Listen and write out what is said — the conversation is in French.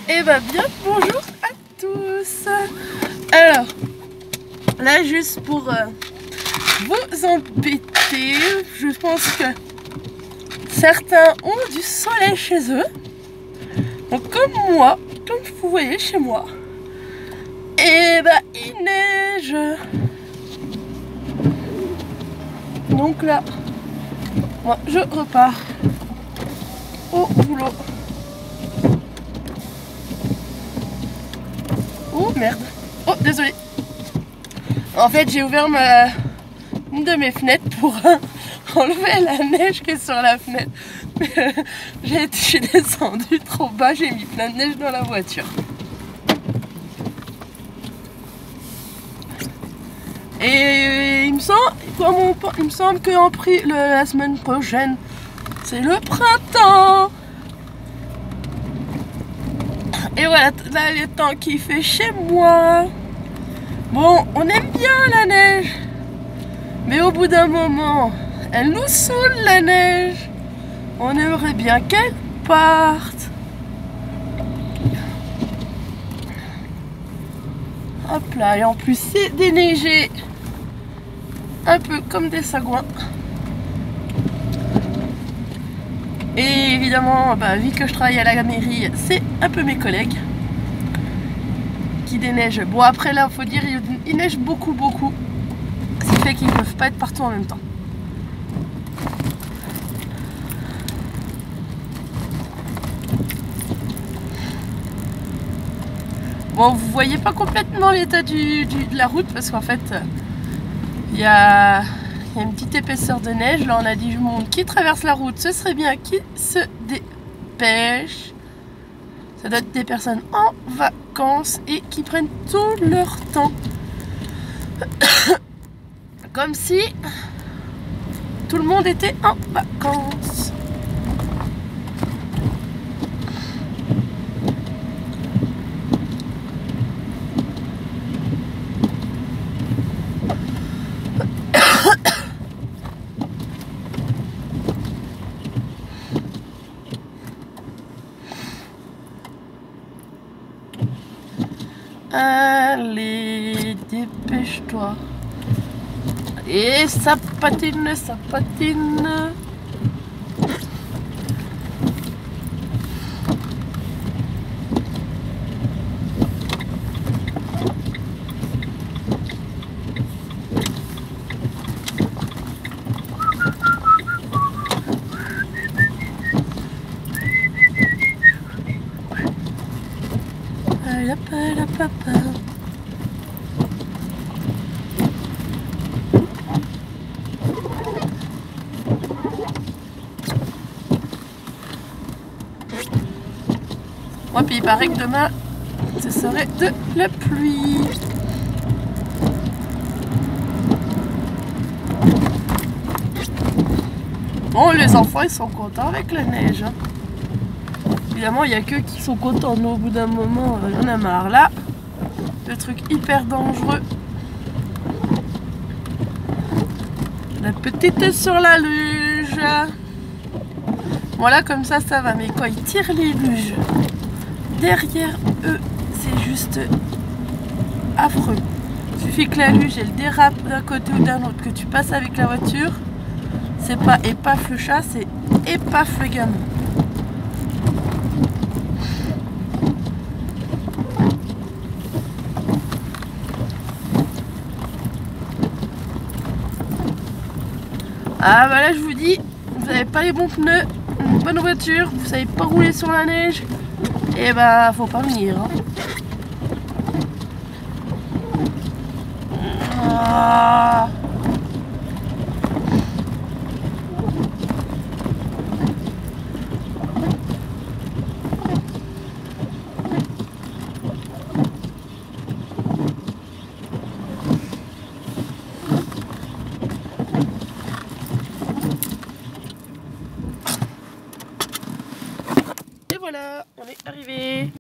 Et bah bien bonjour à tous. Alors là juste pour vous embêter, je pense que certains ont du soleil chez eux. Donc comme moi, comme vous voyez chez moi, et bah il neige. Donc là, moi je repars au boulot. Oh merde. Oh désolé. En fait j'ai ouvert une de mes fenêtres pour enlever la neige qui est sur la fenêtre. Je suis descendue trop bas, j'ai mis plein de neige dans la voiture. Et il me semble que la semaine prochaine c'est le printemps. Et voilà, là le temps qu'il fait chez moi. Bon, on aime bien la neige, mais au bout d'un moment, elle nous saoule la neige. On aimerait bien qu'elle parte. Hop là, et en plus c'est déneigé, un peu comme des sagouins. Et évidemment, vu que je travaille à la mairie, c'est un peu mes collègues qui déneigent. Bon après là, faut dire, il neige beaucoup. Ce qui fait qu'ils ne peuvent pas être partout en même temps. Bon, vous voyez pas complètement l'état de la route parce qu'en fait, il y a une petite épaisseur de neige. Là, on a dit du monde qui traverse la route, ce serait bien qu'ils se dépêchent. Ça doit être des personnes en vacances et qui prennent tout leur temps. Comme si tout le monde était en vacances. Allez, dépêche-toi. Et ça patine, ça patine. Ouais, puis il paraît que demain ce serait de la pluie. Bon, les enfants ils sont contents avec la neige. Hein. Évidemment, il n'y a que qui sont contents. Nous, au bout d'un moment, il y en a marre. Là, le truc hyper dangereux. La petite sur la luge. Voilà, comme ça va. Mais quand ils tirent les luges derrière eux, c'est juste affreux. Il suffit que la luge elle dérape d'un côté ou d'un autre, que tu passes avec la voiture. C'est pas épaf le chat, c'est épaf le gamin. Ah bah là je vous dis, vous n'avez pas les bons pneus, une bonne voiture, vous savez pas rouler sur la neige, et bah faut pas venir. Hein. Ah. Voilà, on est arrivé.